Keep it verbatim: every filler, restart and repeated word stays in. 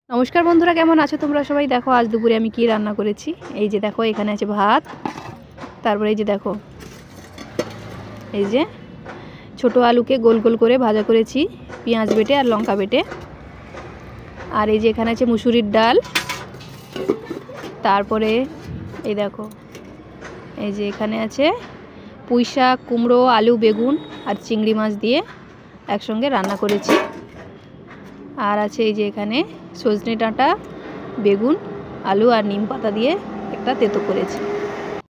নমস্কার বন্ধুরা, কেমন আছো তোমরা সবাই? দেখো আজ দুপুরে আমি কি রান্না করেছি। এই যে দেখো, এখানে আছে ভাত, তারপরে এই যে দেখো, এই যে ছোট আলুকে গোল গোল করে ভাজা করেছি পেঁয়াজ বেটে আর লঙ্কা বেটে। আর এই যে এখানে আছে মুসুরির ডাল, তারপরে এই দেখো, এই যে এখানে আছে পুঁই শাক, কুমড়ো, আলু, বেগুন আর চিংড়ি মাছ দিয়ে একসঙ্গে রান্না করেছি। আর আছে এই যে এখানে সজনে ডাঁটা, বেগুন, আলু আর নিম পাতা দিয়ে একটা তেতো করেছি।